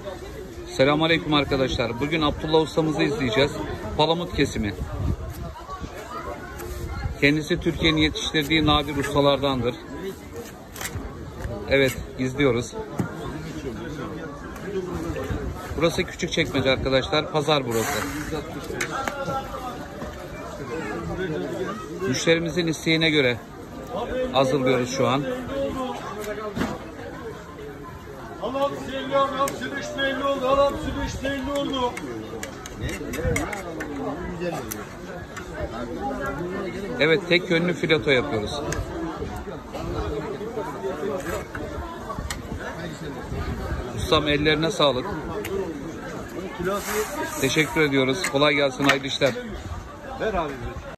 Selamünaleyküm arkadaşlar. Bugün Abdullah ustamızı izleyeceğiz. Palamut kesimi. Kendisi Türkiye'nin yetiştirdiği nadir ustalardandır. Evet, izliyoruz. Burası Küçükçekmece arkadaşlar. Pazar burası. Müşterimizin isteğine göre hazırlıyoruz şu an. Alam selam, hapsın işteyli oldu, alamsın işteyli oldu. Evet, tek yönlü fileto yapıyoruz. Ustam ellerine sağlık. Teşekkür ediyoruz. Kolay gelsin, hayırlı işler. Ver abi.